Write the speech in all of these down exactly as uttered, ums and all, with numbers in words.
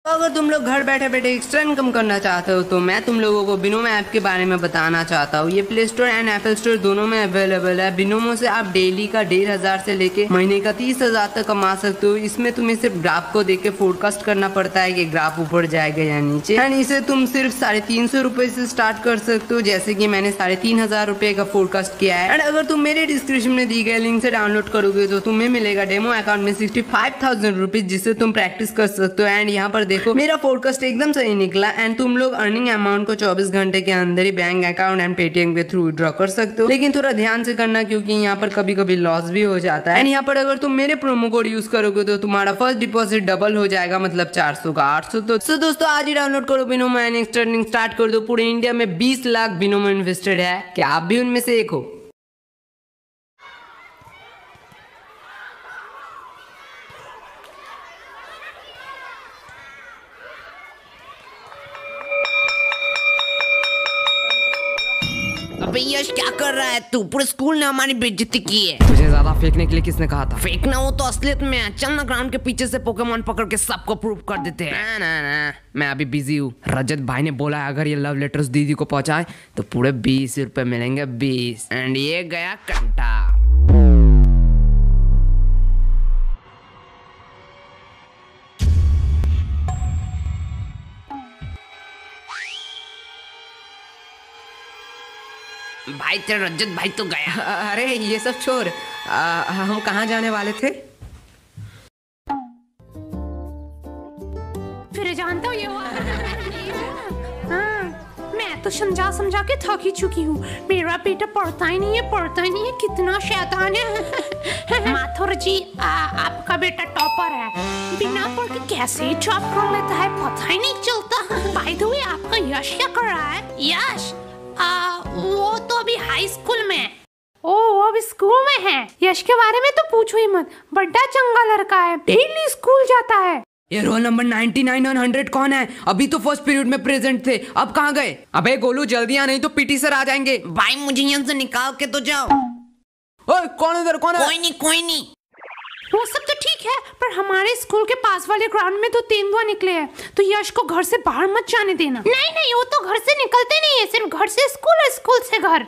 अगर तुम लोग घर बैठे बैठे एक्स्ट्रा इनकम करना चाहते हो तो मैं तुम लोगों को बिनोमो ऐप के बारे में बताना चाहता हूँ। ये Play Store and Apple store दोनों में अवेलेबल है। बिनोमो से आप डेली का डेढ़ हजार से लेके महीने का तीस हजार तक कमा सकते हो। इसमें तुम्हें सिर्फ ग्राफ को देख के फोरकास्ट करना पड़ता है कि ग्राफ ऊपर जाएगा या नीचे, एंड इसे तुम सिर्फ साढ़े तीन सौ रूपये से स्टार्ट कर सकते हो, जैसे की मैंने साढ़े तीन हजार रूपए का फोरकास्ट किया है। एंड अगर तुम मेरे डिस्क्रिप्शन में दी गए लिंक से डाउनलोड करोगे तो तुम्हें मिलेगा डेमो अकाउंट में सिक्सटी फाइव थाउजेंड रुपीज, जिससे तुम प्रैक्टिस कर सकते हो। एंड यहाँ पर देखो मेरा फोरकास्ट एकदम सही निकला एंड तुम लोग अर्निंग अमाउंट को चौबीस घंटे के अंदर ही बैंक अकाउंट एंड पेटीएम के थ्रू विड्रॉ कर सकते हो। लेकिन थोड़ा ध्यान से करना क्योंकि यहाँ पर कभी कभी लॉस भी हो जाता है। एंड यहाँ पर अगर तुम मेरे प्रोमो कोड यूज करोगे तो तुम्हारा फर्स्ट डिपॉजिट डबल हो जाएगा, मतलब चार सौ का आठ सौ। तो so, दोस्तों आज ही डाउनलोड करो बिनोमो एंड एक्सटर्निंग स्टार्ट कर दो। पूरे इंडिया में बीस लाख बिनोमो इन्वेस्टेड है, क्या आप भी उनमें से एक हो? अबे यश क्या कर रहा है तू? पूरे स्कूल ने हमारी बेइज्जती की है। तुझे ज्यादा फेंकने के लिए किसने कहा था? फेंकना हो तो असलियत में है। चल ना ग्राउंड के पीछे से पोकेमॉन पकड़ के सबको प्रूव कर देते हैं। ना ना ना, मैं अभी बिजी हूँ। रजत भाई ने बोला है अगर ये लव लेटर्स दीदी को पहुंचाए तो पूरे बीस रुपए मिलेंगे, बीस। एंड ये गया कंटा। भाई तेरा रजत भाई तो गया। अरे ये सब छोड़, आ, हम कहाँ जाने वाले थे? फिर जानता हूँ ये हाँ, मैं तो समझा समझा के थक ही चुकी हूँ। मेरा बेटा पढ़ता ही नहीं है, पढ़ता ही नहीं है, कितना शैतान है। माथुर जी आ, आपका बेटा टॉपर है, बिना पढ़ के कैसे जॉब कर लेता है पता ही नहीं चलता। बाय द वे आपका यश क्या कर रहा है? यश आ, वो तो अभी हाई स्कूल में है। ओ वो अभी स्कूल में है। यश के बारे में तो पूछो ही मत, बड़ा चंगा लड़का है, डेली स्कूल जाता है। ये रोल नंबर नाइंटी नाइन और हंड्रेड कौन है? अभी तो फर्स्ट पीरियड में प्रेजेंट थे, अब कहाँ गए? अबे गोलू जल्दी आ, नहीं तो पीटी सर आ जाएंगे। भाई मुझे यहाँ से निकाल के तो जाओ। ओए कौन इधर, कौन है? कोई नहीं कोई नहीं। वो सब तो ठीक है, पर हमारे स्कूल के पास वाले ग्राउंड में तो तेंदुआ निकले हैं, तो यश को घर से बाहर मत जाने देना। नहीं नहीं, वो तो घर से निकलते नहीं है, सिर्फ घर से स्कूल और स्कूल से घर।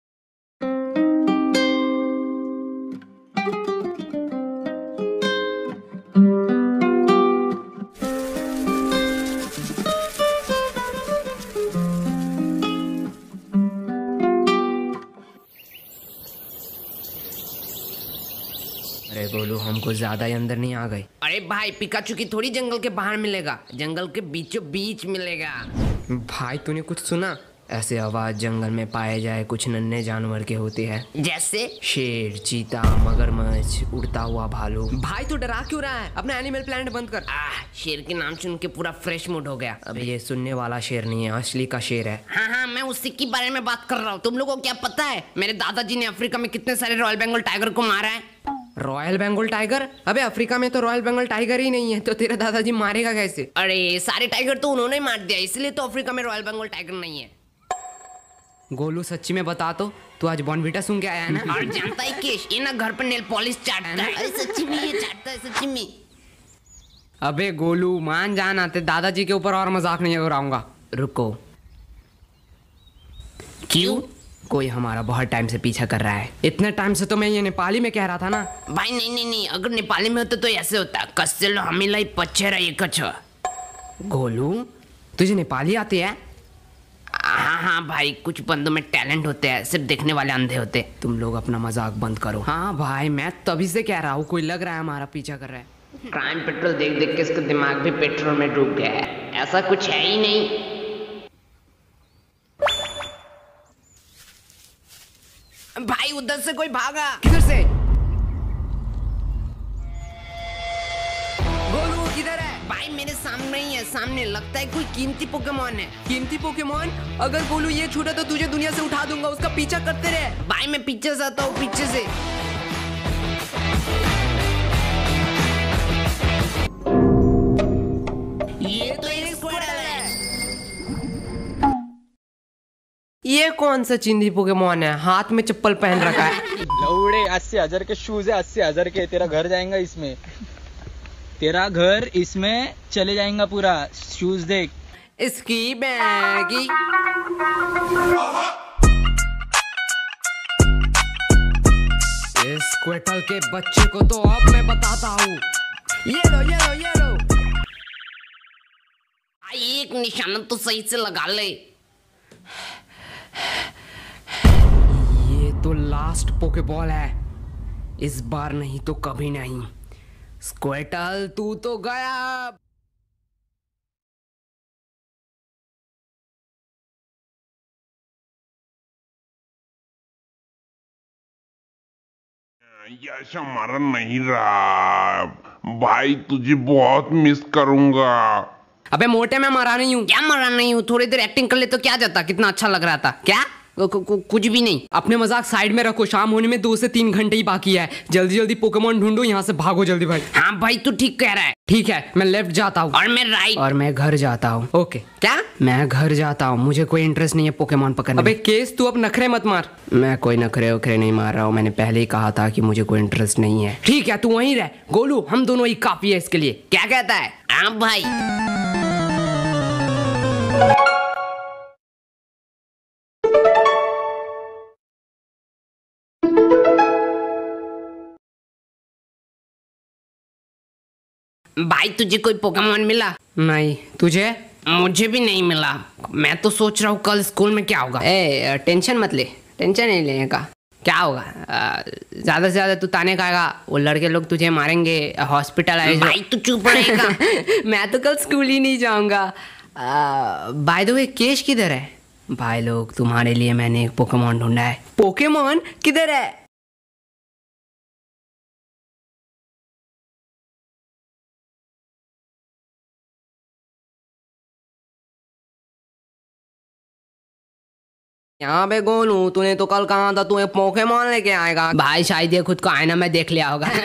अरे गोलू हमको ज्यादा ही अंदर नहीं आ गए। अरे भाई पिकाचू की थोड़ी जंगल के बाहर मिलेगा, जंगल के बीचों बीच मिलेगा। भाई तूने कुछ सुना? ऐसे आवाज जंगल में पाए जाए कुछ नन्हे जानवर के होते हैं, जैसे शेर, चीता, मगरमच्छ, उड़ता हुआ भालू। भाई तू डरा क्यों रहा है? अपना एनिमल प्लैनेट बंद कर। आह, शेर के नाम सुन के पूरा फ्रेश मूड हो गया। अबे ये सुनने वाला शेर नहीं है, असली का शेर है। हाँ हाँ, मैं उसी के बारे में बात कर रहा हूँ। तुम लोगों को क्या पता है मेरे दादाजी ने अफ्रीका में कितने सारे रॉयल बंगाल टाइगर को मारा है? Royal Bengal tiger? अबे अफ्रीका में तो रॉयल बंगाल टाइगर ही नहीं है, तो तेरा दादाजी मारेगा कैसे? अरे सारे टाइगर तो उन्होंने मार दिया, इसलिए तो अफ्रीका में रॉयल बंगाल टाइगर नहीं है। गोलू सच्ची में बता तो, तू आज बॉर्नविटा सुन के आया है ना? और जानता है केश, ये ना घर पर नेल पॉलिश चाटता है। अरे सच्ची में ये चाटता है, सच्ची में। अबे गोलू मान जाना, ते दादाजी के ऊपर और मजाक नहीं उड़ाऊंगा। रुको। क्यों? कोई हमारा बहुत टाइम से पीछा कर रहा है। इतने टाइम से तो मैं ये नेपाली में कह रहा था ना। भाई नहीं नहीं नहीं, अगर नेपाली में होता तो ऐसे होता, कस्सेलो हमीलाई पच्छेरा ये कछ। गोलू तुझे नेपाली आती है? हाँ हाँ भाई, कुछ बंदों में टैलेंट होते हैं, सिर्फ देखने वाले अंधे होते। तुम लोग अपना मजाक बंद करो। हाँ भाई मैं तभी से कह रहा हूँ, कोई लग रहा है हमारा पीछा कर रहा है। क्राइम पेट्रोल देख देख के इसका दिमाग भी पेट्रोल में डूब गया है। ऐसा कुछ है ही नहीं। भाई उधर से कोई भागा। किधर से? गोलू किधर है? भाई मेरे सामने ही है, सामने। लगता है कोई कीमती पोकेमॉन है। कीमती पोकेमॉन? अगर गोलू ये छूटा तो तुझे दुनिया से उठा दूंगा, उसका पीछा करते रहे। भाई मैं पीछे से आता हूँ, पीछे से। ये तो एक स्क्वाडल है। ये कौन सा चिंदी पोकेमॉन है? हाथ में चप्पल पहन रखा है। लौड़े अस्सी हजार के शूज है, अस्सी हजार के। तेरा घर जाएगा इसमें। तेरा घर इसमें चले जाएगा पूरा। शूज देख। इसकी बैगी। इस स्क्विटल के बच्चे को तो अब मैं बताता हूँ। ये लो ये लो ये लो। एक निशाना तो सही से लगा ले। ये तो लास्ट पोकेबॉल है, इस बार नहीं तो कभी नहीं। स्क्विटल तू तो गया। ऐसा मर नहीं रहा भाई, तुझे बहुत मिस करूंगा। अबे मोटे मैं मरा नहीं हूँ। क्या मरा नहीं हूँ? थोड़ी देर एक्टिंग कर ले तो क्या जाता, कितना अच्छा लग रहा था। क्या कु, कु, कु, कुछ भी नहीं। अपने मजाक साइड में रखो, शाम होने में दो से तीन घंटे ही बाकी है। जल्दी जल्दी पोकेमॉन ढूंढो, यहाँ से भागो जल्दी भाई। हाँ भाई तू ठीक कह रहा है। ठीक है, मैं लेफ्ट जाता हूँ। और मैं राइट। और मैं घर जाता हूँ। ओके। क्या? मैं घर जाता हूँ, मुझे कोई इंटरेस्ट नहीं है पोकेमॉन पकड़ने। अबे केस तू अब नखरे मत मार। मैं कोई नखरे वखरे नहीं मार रहा हूँ, मैंने पहले ही कहा था कि मुझे कोई इंटरेस्ट नहीं है। ठीक है तू वहीं रह गोलू, हम दोनों ही काफी है इसके लिए। क्या कहता है? हाँ भाई। भाई तुझे कोई पोकेमॉन मिला? नहीं। तुझे? मुझे भी नहीं मिला। मैं तो सोच रहा हूँ कल स्कूल में क्या होगा। ए टेंशन मत ले, टेंशन नहीं लेने का। क्या होगा? ज्यादा से ज्यादा तू ताने खाएगा, वो लड़के लोग तुझे मारेंगे, हॉस्पिटल आए। भाई तू चुप रहेगा। मैं तो कल स्कूल ही नहीं जाऊंगा। बाय द वे केश किधर है? भाई लोग तुम्हारे लिए मैंने एक पोकेमॉन ढूंढा है। पोकेमॉन किधर है? यहाँ पे गोलू, तूने तो कल कहा था तू एक पोकेमॉन लेके आएगा। भाई शायद ये खुद को आईना में देख लिया होगा।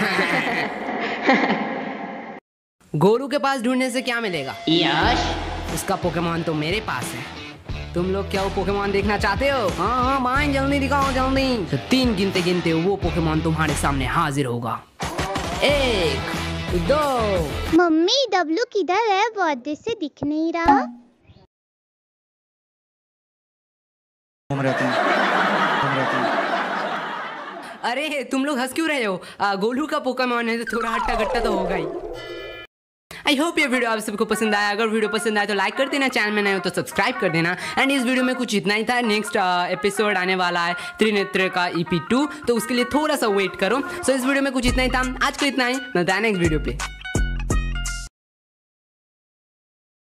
गोलू के पास ढूंढने से क्या मिलेगा? यश उसका पोकेमॉन तो मेरे पास है। तुम लोग क्या वो पोकेमॉन देखना चाहते हो? हाँ हाँ भाई जल्दी दिखाओ जल्दी। तो तीन गिनते गिनते वो पोकेमॉन तुम्हारे सामने हाजिर होगा। एक, दो। मम्मी डब्लू किधर है? बहुत देर से दिख नहीं रहा। घूम रहते हैं, घूम रहते हैं। अरे तुम लोग हंस क्यों रहे हो? आ, गोलू का पोकेमॉन है तो थोड़ा हट्टा गट्टा तो होगा ही। आई होप ये वीडियो आप सबको पसंद आया। अगर वीडियो पसंद आया तो लाइक कर देना, चैनल में नए हो तो सब्सक्राइब कर देना। एंड इस वीडियो में कुछ इतना ही था। नेक्स्ट एपिसोड आने वाला है त्रिनेत्र का ई पी टू, तो उसके लिए थोड़ा सा वेट करो। सो so, इस वीडियो में कुछ इतना ही था। आज के इतना ही, मिलता है नेक्स्ट वीडियो पे।